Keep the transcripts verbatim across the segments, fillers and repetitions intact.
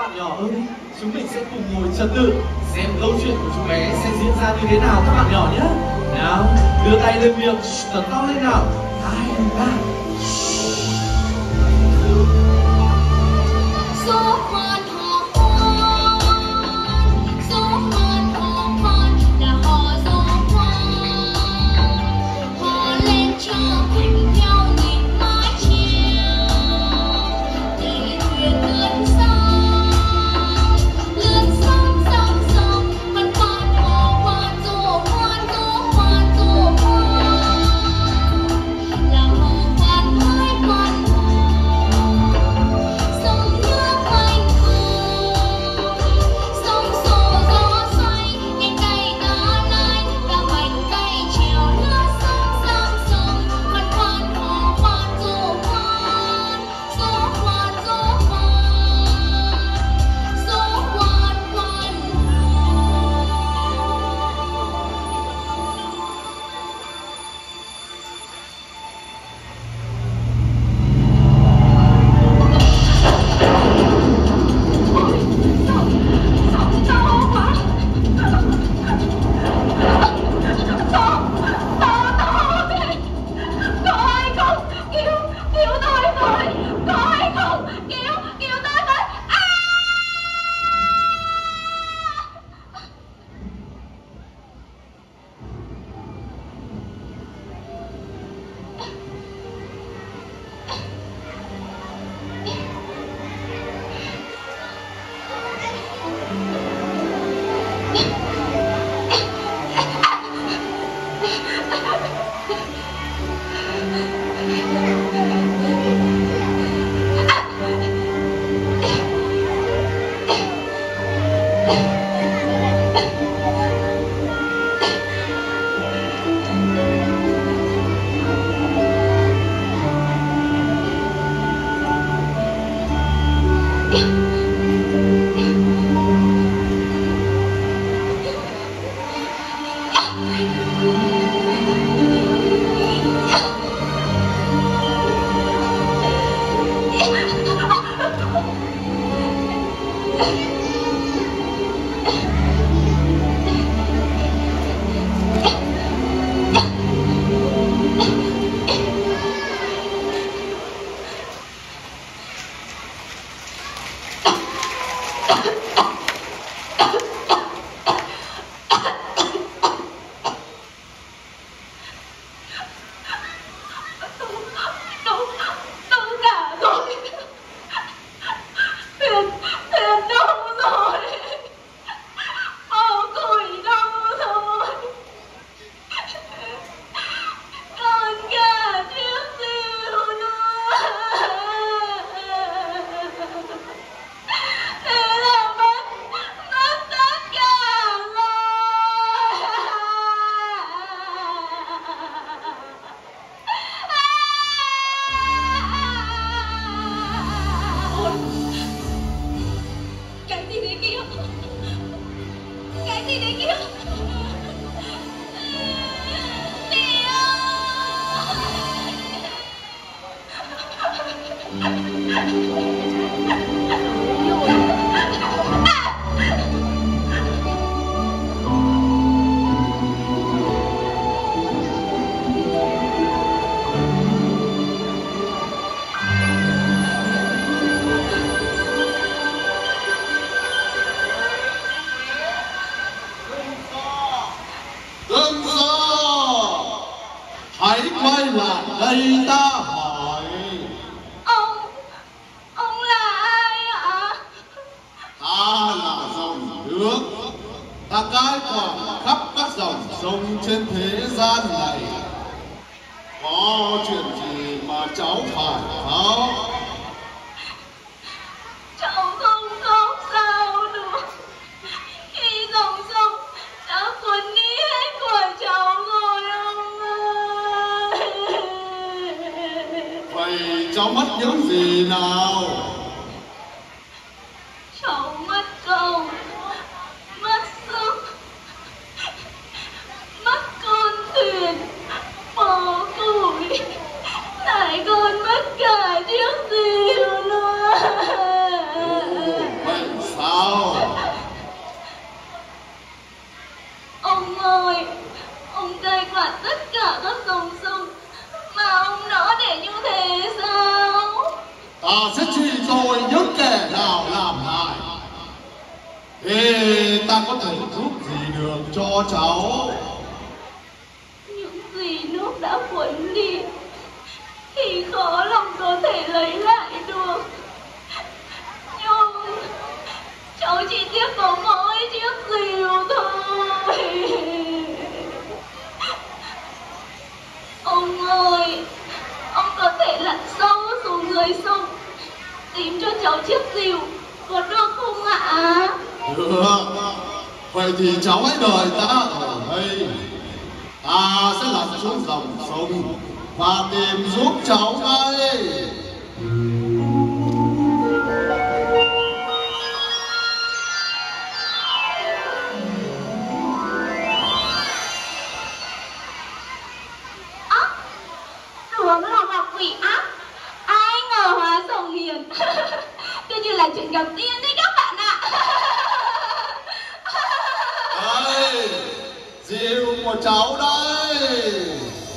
bạn nhỏ ơi, chúng mình sẽ cùng ngồi trật tự xem câu chuyện của chú bé sẽ diễn ra như thế nào các bạn nhỏ nhé. Nào, đưa tay lên miệng, thật to lên nào. Hai, ba. Hãy quay lại đây ta hỏi. Ông, ông là ai ạ? Ta là dòng nước, ta cai quản khắp các dòng sông trên thế gian này. Có chuyện gì mà cháu phải khóc? Cháu không khóc sao được. Khi dòng sông đã cuốn đi hết của cháu rồi ông ơi. Vậy cháu mất những gì nào? Cháu mất cầu, mất sức, mất con thuyền, mồ củi, lại còn mất cả chiếc ta có thể giúp gì được cho cháu? Những gì nước đã cuốn đi thì khó lòng có thể lấy lại được. Nhưng cháu chỉ tiếc có mỗi chiếc rìu thôi. Ông ơi, ông có thể lặn sâu xuống dưới sông tìm cho cháu chiếc rìu, có được không ạ? Được, vậy thì cháu hãy đợi ta ở đây. Ta sẽ lặn xuống dòng sông và tìm giúp cháu ngay. Tưởng là gặp quỷ ác, ai ngờ hóa rồng hiền. Cứ như là chuyện gặp tiên đấy các bạn ạ. Đây, rìu của cháu đây.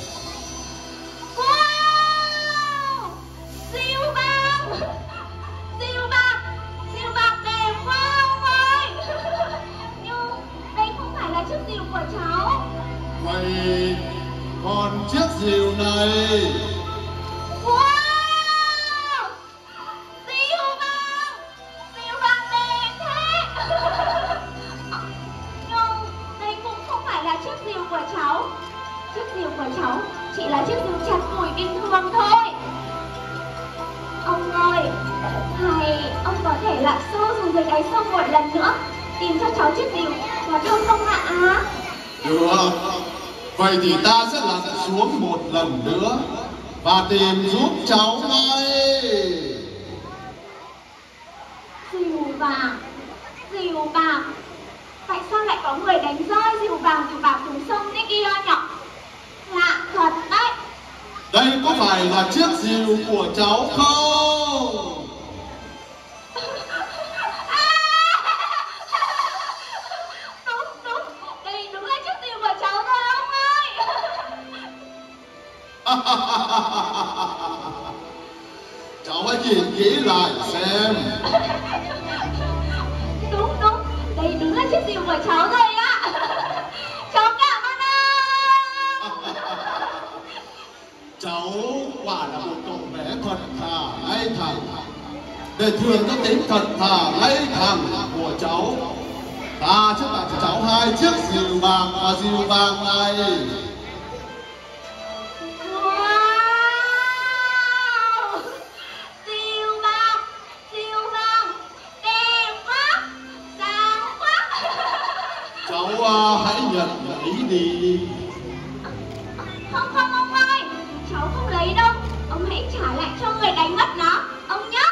Wow, rìu vàng, rìu vàng, rìu vàng đẹp quá ông ơi. Nhưng đây không phải là chiếc rìu của cháu. Vậy còn chiếc rìu này? Wow, rìu vàng, rìu vàng đẹp thế. Nhưng đây cũng không phải là chiếc rìu của cháu. Chiếc rìu của cháu chỉ là chiếc rìu chặt củi bình thường thôi. Ông ơi, hay ông có thể lặn sâu xuống dưới đáy sông một lần nữa tìm cho cháu chiếc rìu, có được không ạ? Được, vậy thì ta sẽ lặn xuống một lần nữa và tìm giúp cháu ngay. Rìu vàng, rìu vàng, tại sao lại có người đánh rơi rìu vàng rìu vàng xuống sông thế kia nhỉ? Lạ thật đấy. Đây có phải là chiếc rìu của cháu không? À, đúng đúng, đây đúng là chiếc rìu của cháu thôi ông ơi. Cháu hãy nhìn kỹ lại xem. Đúng đúng, đây đúng là chiếc rìu của cháu rồi ạ. Cháu cảm ơn ông. Cháu quả là một cậu bé thật thà hay thẳng. Để thường cái tính thật thà hay thẳng của cháu, ta sẽ tặng cho cháu hai chiếc rìu bạc và rìu vàng này. Wow, rìu vàng, rìu vàng, đẹp quá, sáng quá. Cháu à, hãy nhận lấy đi. Không không ông ơi, cháu không lấy đâu. Ông hãy trả lại cho người đánh mất nó, ông nhé.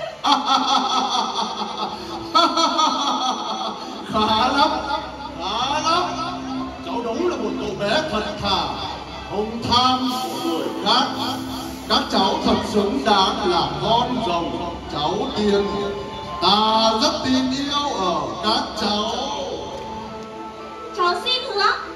Khá lắm, khá lắm. Cháu đúng là một cậu bé thật thà, không tham của người khác. Các cháu thật xứng đáng là con rồng cháu tiên. Ta rất tin yêu ở các cháu. Cháu xin hứa